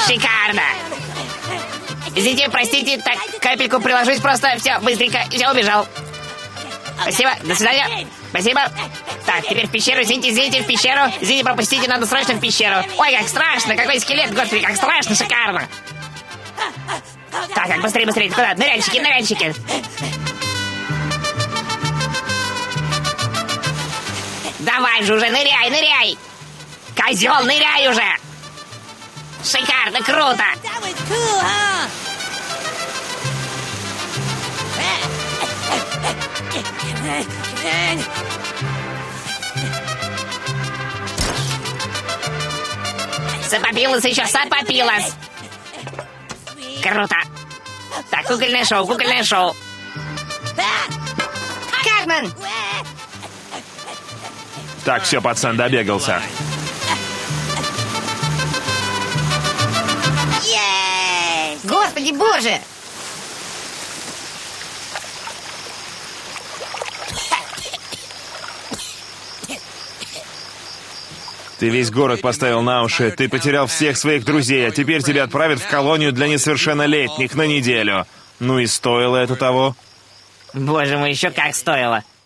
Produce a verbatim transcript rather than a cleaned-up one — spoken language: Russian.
Шикарно! Извините, простите, так, капельку приложусь просто, все, быстренько, все, убежал. Спасибо, до свидания. Спасибо. Так, теперь в пещеру, извините, извините, в пещеру. Извините, пропустите, надо срочно в пещеру. Ой, как страшно, какой скелет, господи, как страшно, шикарно. Так, так, быстрее, быстрее, куда? Ныряльщики, ныряльщики. Давай же уже, ныряй, ныряй. Козел, ныряй уже. Шикарно, круто. Сапопилос еще, сапопилос. Круто. Так, кукольное шоу, кукольное шоу. Кармен! Так, все, пацан, добегался. Господи боже! Ты весь город поставил на уши, ты потерял всех своих друзей, а теперь тебя отправят в колонию для несовершеннолетних на неделю. Ну и стоило это того? Боже мой, еще как стоило.